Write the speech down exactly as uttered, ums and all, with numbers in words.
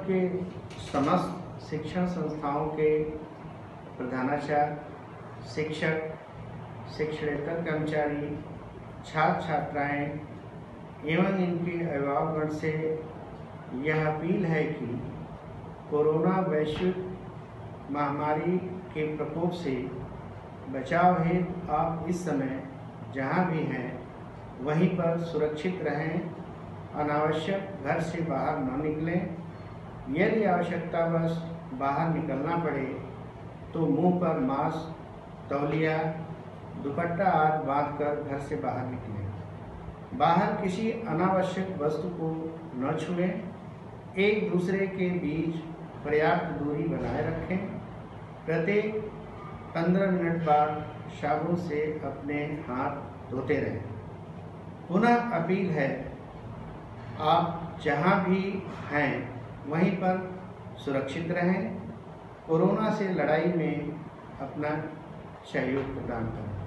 के समस्त शिक्षण संस्थाओं के प्रधानाचार्य, शिक्षक, शिक्षणेतर कर्मचारी, छात्र छात्राएं एवं इनके अभिभावकगण से यह अपील है कि कोरोना वैश्विक महामारी के प्रकोप से बचाव हेतु आप इस समय जहां भी हैं वहीं पर सुरक्षित रहें, अनावश्यक घर से बाहर न निकलें। यदि आवश्यकतावश बाहर निकलना पड़े तो मुंह पर मास्क, तौलिया, दुपट्टा आदि बांधकर घर से बाहर निकलें। बाहर किसी अनावश्यक वस्तु को न छुएं। एक दूसरे के बीच पर्याप्त दूरी बनाए रखें। प्रत्येक पंद्रह मिनट बाद साबुन से अपने हाथ धोते रहें। पुनः अपील है, आप जहां भी हैं वहीं पर सुरक्षित रहें। कोरोना से लड़ाई में अपना सहयोग प्रदान करें।